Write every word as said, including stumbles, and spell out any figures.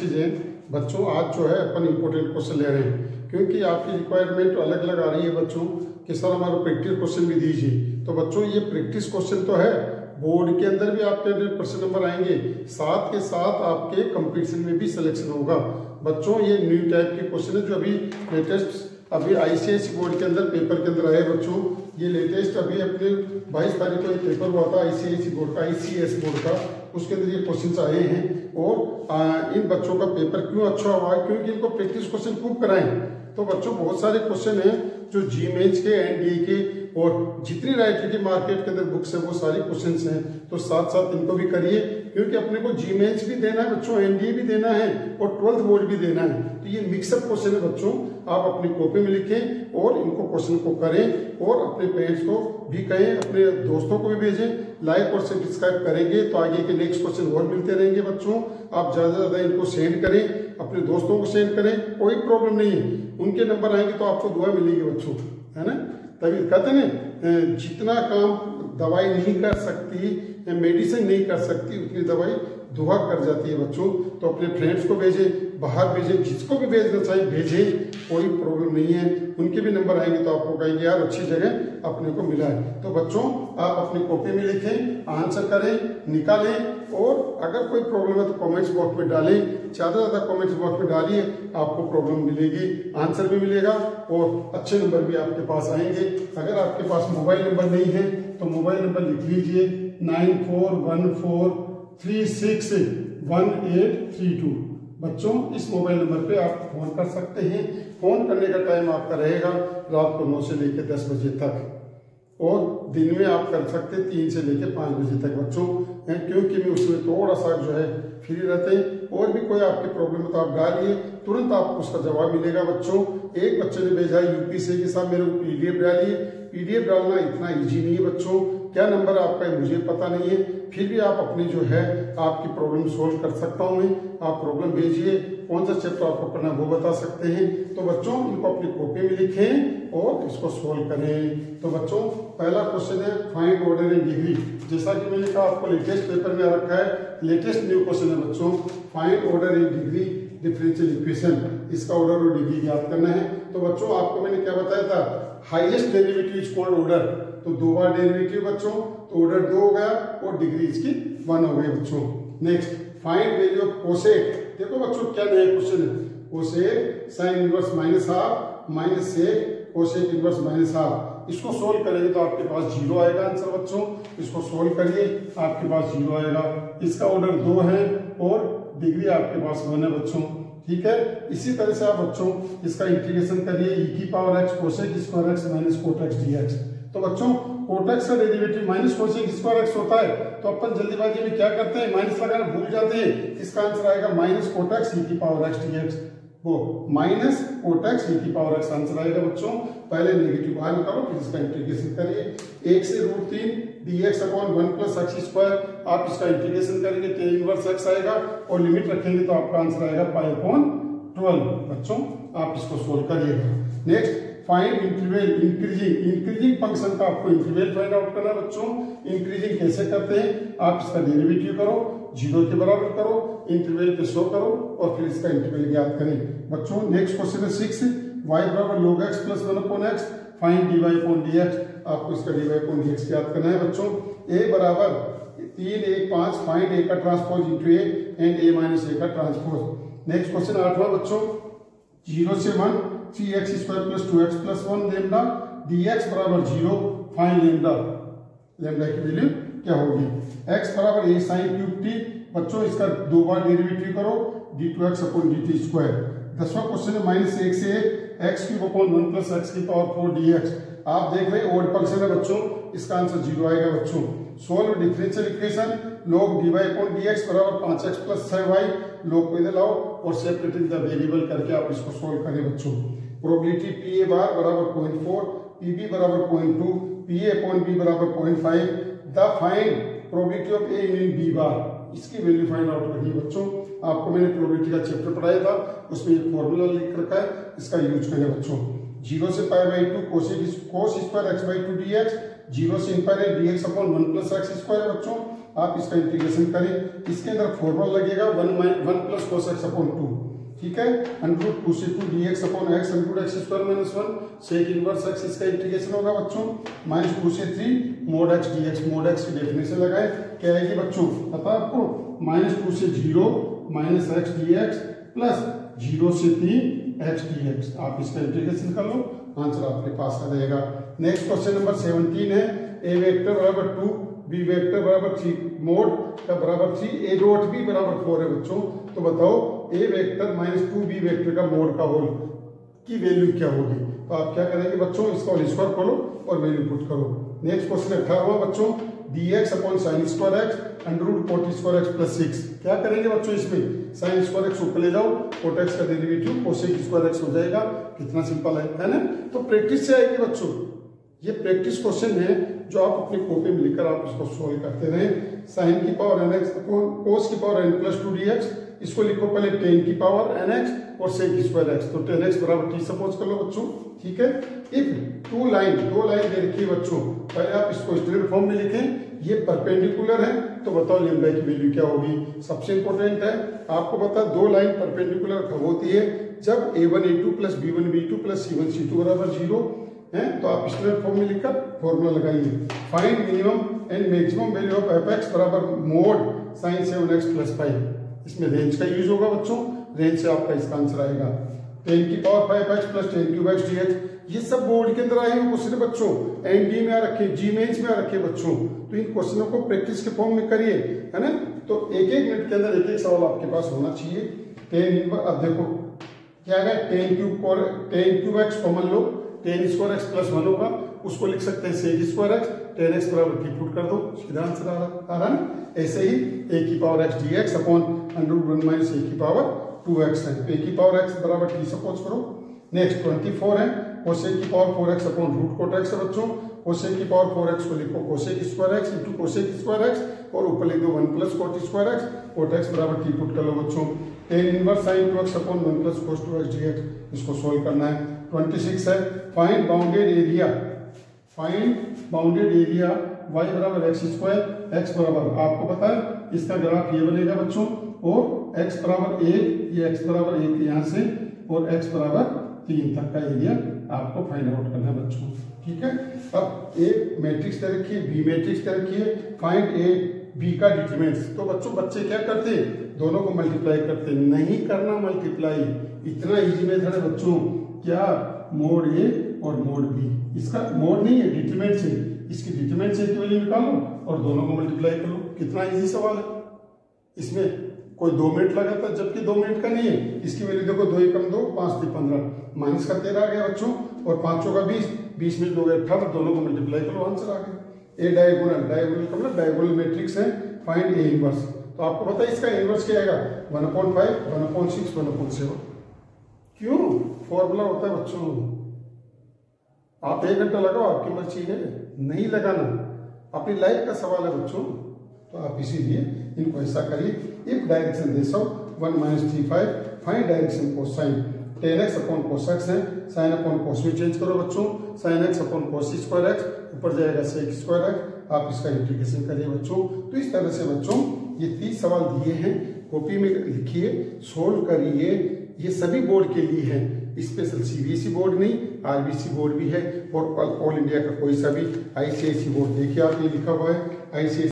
चीज़ें बच्चों, आज जो है अपन इम्पोर्टेंट क्वेश्चन ले रहे हैं क्योंकि आपकी रिक्वायरमेंट अलग अलग आ रही है बच्चों कि सर हमारा प्रैक्टिस क्वेश्चन भी दीजिए। तो बच्चों ये प्रैक्टिस क्वेश्चन तो है, बोर्ड के अंदर भी आपके हंड्रेड परसेंट नंबर आएंगे, साथ के साथ आपके कंपटीशन में भी सिलेक्शन होगा। बच्चों ये न्यू टाइप के क्वेश्चन है जो अभी लेटेस्ट अभी आईसीएसई बोर्ड के अंदर पेपर के अंदर आए बच्चों। ये लेटेस्ट अभी अपने बाईस तारीख को एक पेपर हुआ था आईसीएसई बोर्ड का, आईसीएस बोर्ड का, उसके अंदर ये क्वेश्चंस आए हैं। और आ, इन बच्चों का पेपर क्यों अच्छा हुआ है? क्योंकि इनको प्रैक्टिस क्वेश्चन खूब कराएं। तो बच्चों बहुत सारे क्वेश्चन हैं जो जी मेंस के, एनडीए के और जितनी राइटर की मार्केट के अंदर बुक्स है वो सारी क्वेश्चंस हैं। तो साथ साथ इनको भी करिए क्योंकि अपने को जी मेंस भी देना है बच्चों, एनडीए भी देना है और ट्वेल्थ बोर्ड भी देना है। तो ये मिक्सअप क्वेश्चन है बच्चों, आप अपनी कॉपी में लिखें और इनको क्वेश्चन को करें और अपने पेरेंट्स को भी कहें, अपने दोस्तों को भी भेजें। लाइक और सब्सक्राइब करेंगे तो आगे के नेक्स्ट क्वेश्चन और मिलते रहेंगे बच्चों। आप ज़्यादा से ज़्यादा इनको सेंड करें, अपने दोस्तों को सेंड करें, कोई प्रॉब्लम नहीं है। उनके नंबर आएंगे तो आपको दुआ मिलेगी बच्चों, है ना। तभी कहते हैं ना, जितना काम दवाई नहीं कर सकती, मेडिसिन नहीं कर सकती, उतनी दवाई दुआ कर जाती है बच्चों। तो अपने फ्रेंड्स को भेजें, बाहर भेजें, जिसको भी भेजना चाहिए भेजें, कोई प्रॉब्लम नहीं है। उनके भी नंबर आएंगे तो आपको कहेंगे यार अच्छी जगह अपने को मिला है। तो बच्चों आप अपनी कॉपी में लिखें, आंसर करें, निकालें और अगर कोई प्रॉब्लम है तो कमेंट्स बॉक्स में डालें। ज़्यादा से ज़्यादा कमेंट्स बॉक्स में डालिए, आपको प्रॉब्लम मिलेगी, आंसर भी मिलेगा और अच्छे नंबर भी आपके पास आएंगे। अगर आपके पास मोबाइल नंबर नहीं है तो मोबाइल नंबर लिख लीजिए nine four one four three six one eight three two. बच्चों इस मोबाइल नंबर पे आप फोन कर सकते हैं। फोन करने का टाइम आपका रहेगा रात को नौ से लेकर दस बजे तक और दिन में आप कर सकते हैं तीन से लेकर पाँच बजे तक बच्चों, क्योंकि मैं उसमें थोड़ा सा जो है फ्री रहते हैं। और भी कोई आपकी प्रॉब्लम है तो आप डालिए, तुरंत आपको उसका जवाब मिलेगा बच्चों। एक बच्चे ने भेजा यूपी से कि साहब मेरे को पीडीएफ डालिए। पीडीएफ डालना इतना इजी नहीं है बच्चों, क्या नंबर आपका है मुझे पता नहीं है, फिर भी आप अपनी जो है आपकी प्रॉब्लम सोल्व कर सकता हूँ मैं। आप प्रॉब्लम भेजिए, कौन सा चैप्टर आपको पढ़ना वो बता सकते हैं। तो बच्चों इनको अपनी कॉपी में लिखें और इसको सोल्व करें। तो बच्चों पहला क्वेश्चन है फाइंड ऑर्डर इन डिग्री। जैसा कि मैंने कहा आपको लेटेस्ट पेपर में रखा है, लेटेस्ट न्यू क्वेश्चन है बच्चों, find order in degree differential equation. इसका ऑर्डर और डिग्री ज्ञात करना है। तो बच्चों आपको मैंने क्या बताया था, highest derivative is called order. तो दो बार डेरिवेटिव बच्चों, तो ऑर्डर दो हो गया और डिग्री इसकी वन हो गई बच्चों। Next find value of cosec. देखो बच्चों क्या नया क्वेश्चन है, cosec sine inverse minus half minus sec cosec inverse minus half. इसको सोल्व करेंगे तो आपके पास जीरो आएगा आंसर बच्चों। इसको सोल्व करिए, आपके पास जीरो आएगा। इसका ऑर्डर दो है और डिग्री आपके पास वन है बच्चों, ठीक है। इसी तरह से आप बच्चों इसका इंटीग्रेशन करिए, ई की power x cosec square x minus cot x d x. तो बच्चों कोट एक्स का derivative minus cosec square x होता है, तो अपन जल्दीबाजी में क्या करते हैं, माइनस लगाना भूल जाते हैं। इसका आंसर आएगा माइनस कोट एक्स ई की पावर एक्स डी एक्स, वो माइनस कोट एक्स ई की पावर एक्स आंसर आएगा बच्चों। पहले नेगेटिव बाहर निकालो, फिर इसका इंटीग्रेशन करिए। एक से रूट तीन d x upon one plus x square, आप इसका इंटीग्रेशन करेंगे तो इनवर्स एक्स आएगा और लिमिट रखेंगे तो आपका आंसर आएगा पाई अपॉन ट्वेल्व। बच्चों आप इसको सोल्व करिएगा। Next find interval increasing. Increasing function का आपको इंटरवल फाइंड आउट करना है बच्चों। इंक्रीजिंग कैसे करते हैं, आप इसका डेरिवेटिव करो, जीरो के बराबर करो, इंटरवल पे शो करो और फिर इसका इंटरवल ज्ञात करें बच्चों। नेक्स्ट क्वेश्चन है सिक्स, वाई बराबर log x plus one upon x, find d y upon d x. आपको इसका d y upon d x ज्ञात करना है बच्चों। ए बराबर तीन एक पांच, फाइंड ए का transpose into A and A minus A का ट्रांसपोज। नेक्स्ट क्वेश्चन आठवां बच्चों, जीरो से one three x square plus two x plus one lambda d x बराबर जीरो, फाइंड लेमडा। लेमडा की वैल्यू क्या होगी, एक्स बराबर ए साइन क्यूब टी। बच्चों इसका दो बार डेरिवेटिव करो, d two x upon d t square. दसवां क्वेश्चन है माइनस एक से एक x cube upon one plus x की पावर फोर डी एक्स। आप देख रहे हैं ओड फंक्शन है बच्चों, इसका आंसर जीरो आएगा बच्चों। Solve differential equation, log d y upon d x बराबर पांच एक्स प्लस छह वाई। log को इधर लाओ और सेपरेटिंग द वेरिएबल करके आप इसको सोल्व करें बच्चों। प्रोबेबिलिटी पी ए बार बराबर पॉइंट फोर, पी बी बराबर point two, P A upon B बराबर point five. The find probability of A in B bar, इसकी वैल्यू फाइंड आउट करनी है बच्चों। आपको मैंने प्रोबेबिलिटी का चैप्टर पढ़ाया था, उसमें ये फॉर्मूला लिख रखा है, इसका यूज करें बच्चों। जीरो से pi by two cosec cos square x by two d x, zero से infinite d x upon one plus x square बच्चों। आप इसका इंटीग्रेशन करें। इसके अंदर फॉर्मूला लगेगा one one plus cos x upon two, ठीक है, अंडर रूट टू से two d x upon x under root x square minus one sec inverse x, इसका इंटीग्रेशन होगा बच्चों माइनस टू से three mode x d x. Mod x की definition लगाए, क्या है कि बच्चों पता आपको, माइनस टू से zero minus x d x plus zero से तीन एक्स डी एक्स। आप इसका इंटीग्रेशन कर लो, आंसर आपके पास आ जाएगा। नेक्स्ट क्वेश्चन नंबर सेवनटीन है, ए वेक्टर बराबर टू बी वेक्टर बराबर थ्री मोड का बराबर थ्री ए डॉट बी बराबर फोर है बच्चों। तो बताओ A vector minus two B vector का मोड का होल की वैल्यू क्या होगी। तो आप क्या करेंगे बच्चों, इसका होल स्क्वायर खोलो और वैल्यू पुट करो। नेक्स्ट क्वेश्चन अठारहवां बच्चों, d x upon sine square x under root cot square x plus six. क्या करेंगे बच्चों, इसमें साइन स्क्वायर एक्स ऊपर ले जाओ, कोट एक्स का डेरिवेटिव कोसेक स्क्वायर एक्स हो जाएगा। कितना सिंपल है, है ना। तो प्रैक्टिस से आएगी बच्चों, ये प्रैक्टिस क्वेश्चन है जो आप अपनी कॉपी में लिखकर आप इसको सोल्व करते रहे। साइन की power n x upon cos की power n plus two d x, इसको लिखो पहले टेन की पावर एन एक्स और सेक स्क्वायर एक्स। तो टेन एक्स बराबर टी सपोज कर लो बच्चों, ठीक है। इफ टू लाइन दो लाइन दे रखी है बच्चों, पहले आप इसको स्ट्रेट फॉर्म में लिखें, ये परपेंडिकुलर है तो बताओ लैम्डा की वैल्यू क्या होगी। सबसे इंपॉर्टेंट है आपको पता, दो लाइन परपेंडिकुलर कब होती है, जब a one a two plus b one b two plus c one c two बराबर जीरो है। तो आप स्ट्रेट फॉर्म में लिखकर फॉर्मूला लगाइए, find minimum and maximum value of f x बराबर mod sine seven x plus five. इसमें range का यूज होगा बच्चों, रेंज से आपका इसका आंसर आएगा टेन की power five x plus tan cube x d x. ये सब बोर्ड के अंदर आए हुए क्वेश्चन बच्चों, एनडी में आ रखे, जी मेंस में आ रखे बच्चों। तो इन क्वेश्चनों को प्रैक्टिस के फॉर्म में करिए, है ना। तो एक एक मिनट के अंदर एक एक सवाल आपके पास होना चाहिए। टेन इनवर्स, अब देखो क्या है, tan cube tan cube x common लो, tan square x plus one होगा, उसको लिख सकते हैं sec square x, tan x बराबर टी पुट कर दो, सीधा आंसर आ रहा है ना। ऐसे ही ए की power x d x upon under root one minus a की पावर टू एक्स है, तो ए की पावर एक्स बराबर टी सपोज करो। नेक्स्ट ट्वेंटी फोर है, कोसेक की power four x upon root cot x है बच्चों। कोसेक की पावर फोर एक्स को लिखो cosec square x into cosec square x और ऊपर लिख दो one plus cot square x, cot x बराबर टी पुट कर लो बच्चों। Tan inverse sine two x upon one plus cos two x d x, इसको सोल्व करना है। ट्वेंटी सिक्स है, find bounded area, find bounded area y बराबर x square x बराबर, आपको पता है इसका ग्राफ ये बनेगा बच्चों, और x बराबर एक, ये x बराबर एक यहाँ से और x बराबर तीन तक का एरिया आपको फाइंड आउट करना है बच्चों, ठीक है। अब ए मैट्रिक्स दे रखी है, बी मैट्रिक्स दे रखी है, फाइंड ए बी का डिटरमिनेंट्स। तो बच्चों बच्चे क्या करते, दोनों को मल्टीप्लाई करते, नहीं करना मल्टीप्लाई, इतना इजी मेथड है बच्चों। क्या, मोड ए और मोड बी, इसका मोड नहीं है डिटरमिनेंट्स है, इसकी डिटरमिनेंट्स की वैल्यू निकालो और दोनों को मल्टीप्लाई कर लो। कितना इजी सवाल है, इसमें कोई दो मिनट लगा था जबकि दो मिनट का नहीं है। इसकी वैल्यू देखो, दो एकम दो, पांच थी पंद्रह, माइनस का तेरह आ गया बच्चों, और पांचों का बीस, बीस में दो गए अठारह, दोनों को मल्टीप्लाई करो, आंसर आ गया। ए डायगोनल, डायगोनल का मतलब डायगोनल मैट्रिक्स है, फाइंड ए इनवर्स। तो आपको पता है इसका इनवर्स क्या आएगा, one upon five, one upon six, one upon seven. क्यों, फॉर्मूला होता है बच्चों। आप एक घंटा लगाओ, आपकी मर्जी है, नहीं लगाना अपनी लाइफ का सवाल है बच्चों। तो आप इसीलिए इनको ऐसा करिए, इफ डायरेक्शन दे सो one minus three five, find direction cosine, tan x upon cos x है, साइन अपॉन कोस में चेंज करो बच्चों, sine x upon cos square x, ऊपर जाएगा सेक स्क्वायर एक्स, आप इसका इंटीग्रेशन करिए बच्चों। तो इस तरह से बच्चों ये तीस सवाल दिए हैं, कॉपी में लिखिए, सोल्व करिए। ये सभी बोर्ड के लिए है, स्पेशल सीबीएसई बोर्ड नहीं, आरबीसी बोर्ड भी है, और ऑल इंडिया का कोई सा भी आईसीआईसी बोर्ड। देखिए आप ये लिखा हुआ है आईसीआईसी